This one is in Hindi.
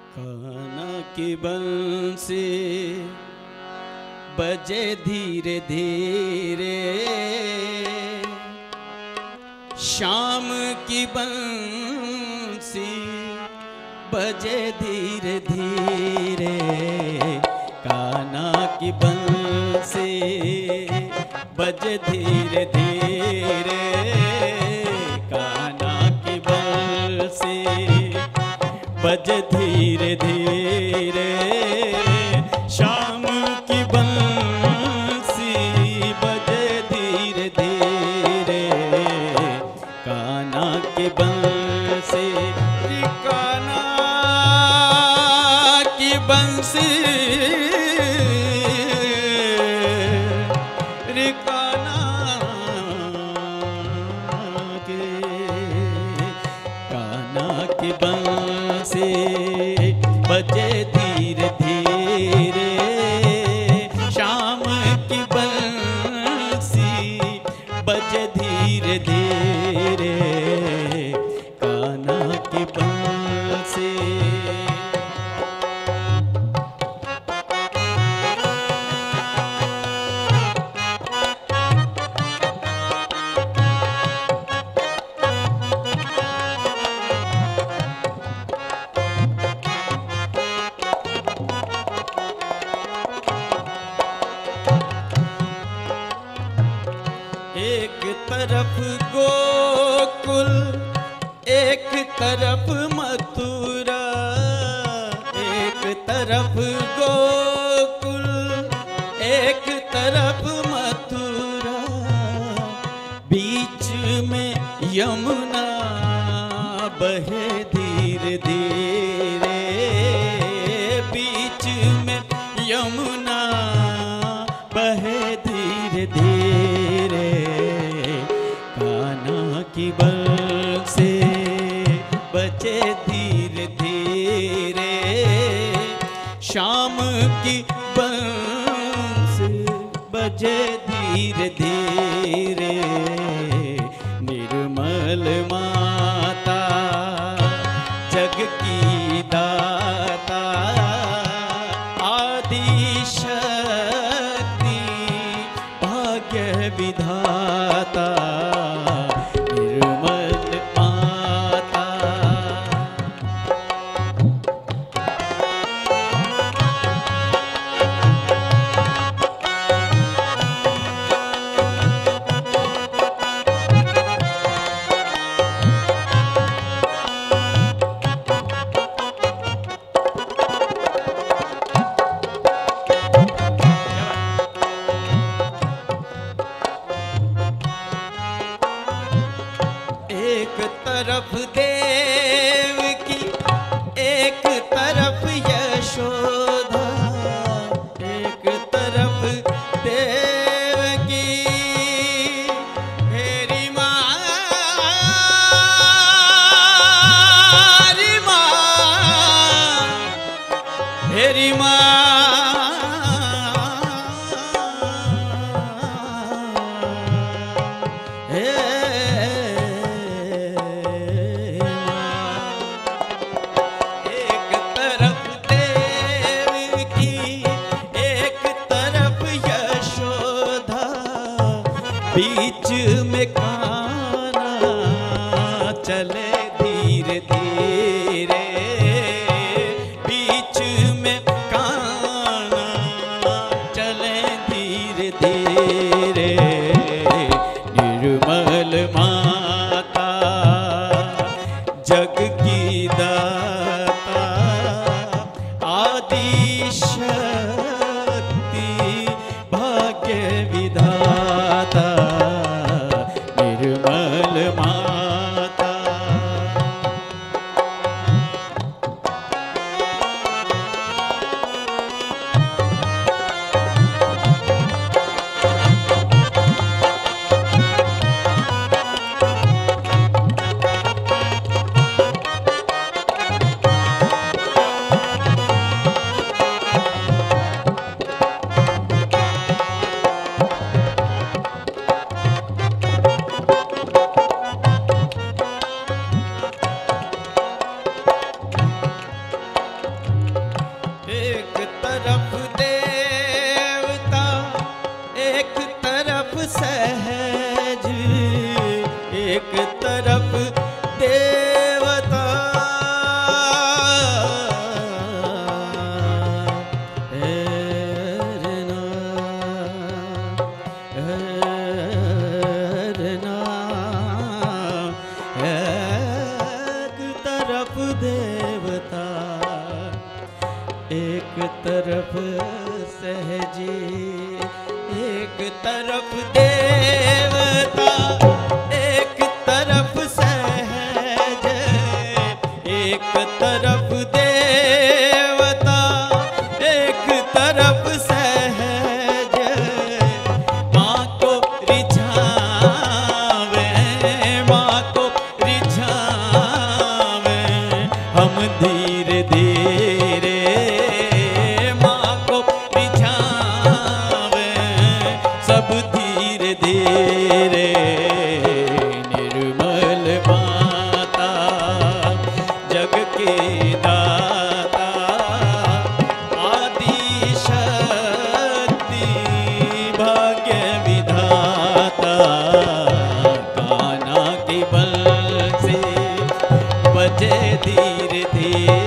कान्हा की बंसी बजे धीरे धीरे, शाम की बंसी बजे धीरे धीरे। कान्हा की बंसी बजे धीरे धीरे, कान्हा की बंसी बजे धीरे धीरे, शाम की बंसी बजे धीरे धीरे। कान्हा की बंसी, कान्हा की बंसी, कान्हा की बंसी बजे धीरे धीरे, शाम की बंसी बजे धीरे धीरे। कान्हा की बंसी एक तरफ गोकुल, एक तरफ मथुरा, एक तरफ गोकुल, एक तरफ मथुरा, बीच में यमुना बहे धीरे धीरे, बीच में यमुना बहे धीरे धीरे। कान्हा की बंसी बजे धीरे धीरे, शाम की बंसी बजे धीरे धीरे। निर्मल माता जग की दाता, आदि शक्ति भाग्य विधाता, निर्मल माता। एक तरफ देव की, एक तरफ यशोदा, एक तरफ देव की हेरी माँ, हेरी माँ, हेरी माँ, देवता, एक तरफ सहजी, एक तरफ देवता, एक तरफ सहज, एक तरफ देवता, एक तरफ सहज, माँ को रिझावे, माँ को रिझावे, हम धीरे धीरे माँ को रिझावे, सब धीरे धीरे। निर्मल माता जग के दाता, आदि शक्ति भाग्य विधाता, कान्हा के बल से बजे धीरे धीरे